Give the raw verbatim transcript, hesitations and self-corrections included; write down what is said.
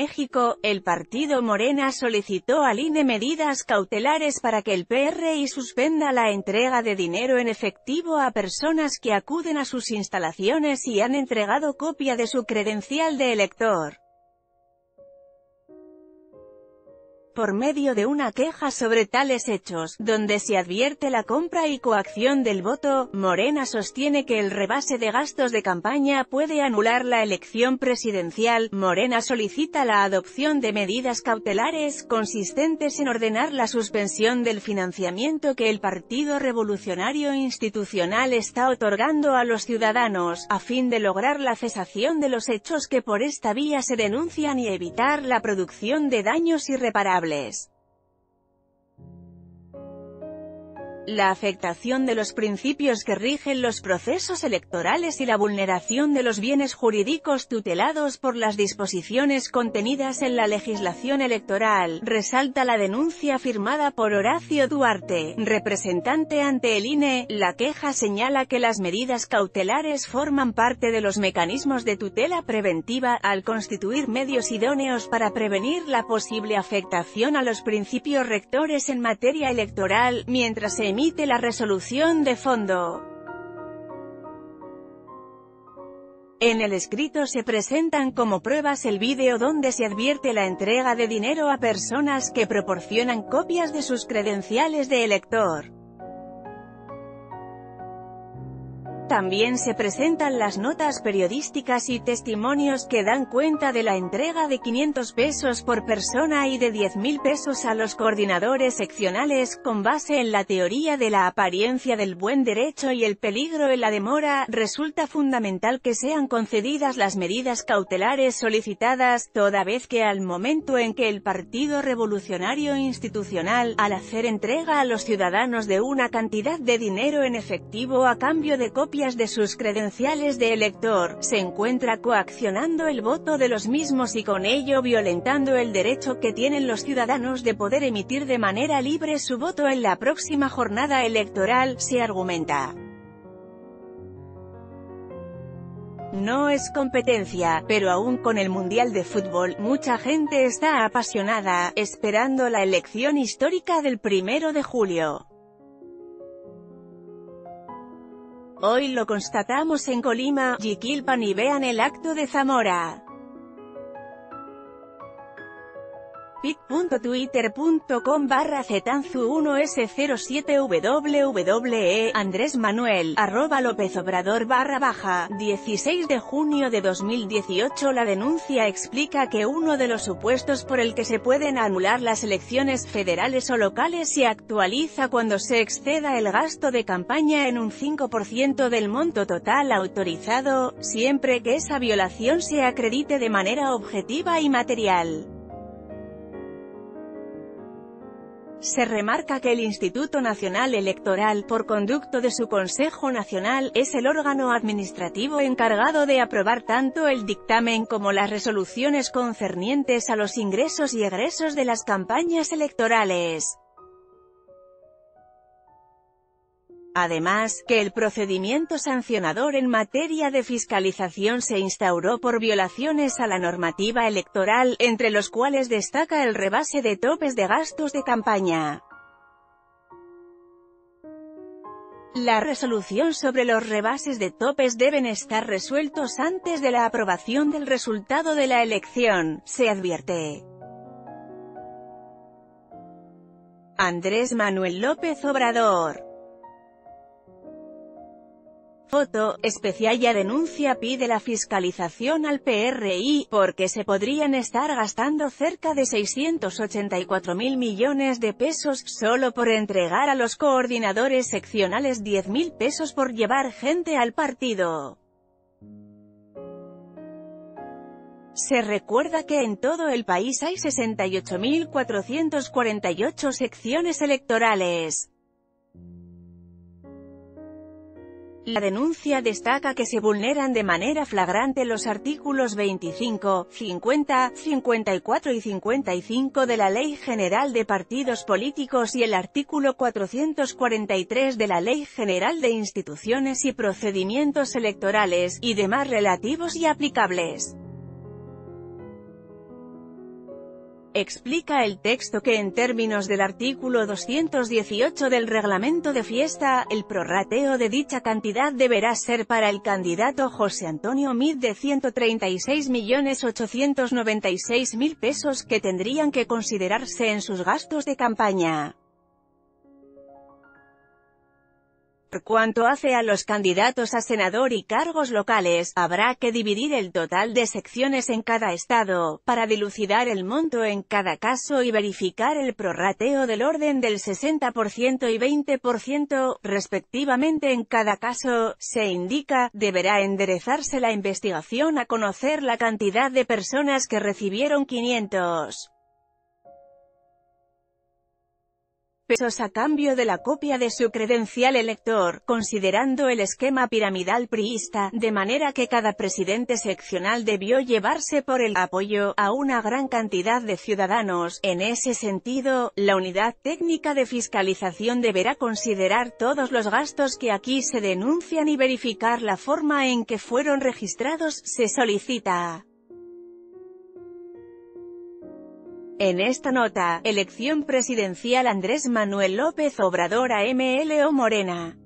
México, el partido Morena solicitó al I N E medidas cautelares para que el P R I suspenda la entrega de dinero en efectivo a personas que acuden a sus instalaciones y han entregado copia de su credencial de elector. Por medio de una queja sobre tales hechos, donde se advierte la compra y coacción del voto, Morena sostiene que el rebase de gastos de campaña puede anular la elección presidencial. Morena solicita la adopción de medidas cautelares, consistentes en ordenar la suspensión del financiamiento que el Partido Revolucionario Institucional está otorgando a los ciudadanos, a fin de lograr la cesación de los hechos que por esta vía se denuncian y evitar la producción de daños irreparables. La afectación de los principios que rigen los procesos electorales y la vulneración de los bienes jurídicos tutelados por las disposiciones contenidas en la legislación electoral, resalta la denuncia firmada por Horacio Duarte, representante ante el I N E. La queja señala que las medidas cautelares forman parte de los mecanismos de tutela preventiva, al constituir medios idóneos para prevenir la posible afectación a los principios rectores en materia electoral, mientras se emite la resolución de fondo. En el escrito se presentan como pruebas el vídeo donde se advierte la entrega de dinero a personas que proporcionan copias de sus credenciales de elector. También se presentan las notas periodísticas y testimonios que dan cuenta de la entrega de quinientos pesos por persona y de diez mil pesos a los coordinadores seccionales. Con base en la teoría de la apariencia del buen derecho y el peligro en la demora, resulta fundamental que sean concedidas las medidas cautelares solicitadas, toda vez que al momento en que el Partido Revolucionario Institucional, al hacer entrega a los ciudadanos de una cantidad de dinero en efectivo a cambio de copias de sus credenciales de elector, se encuentra coaccionando el voto de los mismos y con ello violentando el derecho que tienen los ciudadanos de poder emitir de manera libre su voto en la próxima jornada electoral, se argumenta. No es competencia, pero aún con el Mundial de Fútbol, mucha gente está apasionada, esperando la elección histórica del primero de julio. Hoy lo constatamos en Colima, Jiquilpan y vean el acto de Zamora. pic punto twitter punto com barra zetanzu uno ese cero siete www Andrés Manuel, arroba López Obrador barra baja, dieciséis de junio de dos mil dieciocho. La denuncia explica que uno de los supuestos por el que se pueden anular las elecciones federales o locales se actualiza cuando se exceda el gasto de campaña en un cinco por ciento del monto total autorizado, siempre que esa violación se acredite de manera objetiva y material. Se remarca que el Instituto Nacional Electoral, por conducto de su Consejo Nacional, es el órgano administrativo encargado de aprobar tanto el dictamen como las resoluciones concernientes a los ingresos y egresos de las campañas electorales. Además, que el procedimiento sancionador en materia de fiscalización se instauró por violaciones a la normativa electoral, entre los cuales destaca el rebase de topes de gastos de campaña. La resolución sobre los rebases de topes deben estar resueltos antes de la aprobación del resultado de la elección, se advierte. Andrés Manuel López Obrador. Foto, Especialla denuncia pide la fiscalización al P R I, porque se podrían estar gastando cerca de seiscientos ochenta y cuatro mil millones de pesos, solo por entregar a los coordinadores seccionales diez mil pesos por llevar gente al partido. Se recuerda que en todo el país hay sesenta y ocho mil cuatrocientas cuarenta y ocho secciones electorales. La denuncia destaca que se vulneran de manera flagrante los artículos veinticinco, cincuenta, cincuenta y cuatro y cincuenta y cinco de la Ley General de Partidos Políticos y el artículo cuatrocientos cuarenta y tres de la Ley General de Instituciones y Procedimientos Electorales, y demás relativos y aplicables. Explica el texto que en términos del artículo doscientos dieciocho del reglamento de fiesta, el prorrateo de dicha cantidad deberá ser para el candidato José Antonio Meade de ciento treinta y seis millones ochocientos noventa y seis mil pesos que tendrían que considerarse en sus gastos de campaña. Por cuanto hace a los candidatos a senador y cargos locales, habrá que dividir el total de secciones en cada estado, para dilucidar el monto en cada caso y verificar el prorrateo del orden del sesenta por ciento y veinte por ciento, respectivamente en cada caso. Se indica, deberá enderezarse la investigación a conocer la cantidad de personas que recibieron quinientos pesos a cambio de la copia de su credencial elector, considerando el esquema piramidal priista, de manera que cada presidente seccional debió llevarse por el apoyo a una gran cantidad de ciudadanos. En ese sentido, la Unidad Técnica de Fiscalización deberá considerar todos los gastos que aquí se denuncian y verificar la forma en que fueron registrados. Se solicita. En esta nota, elección presidencial Andrés Manuel López Obrador a M L O Morena.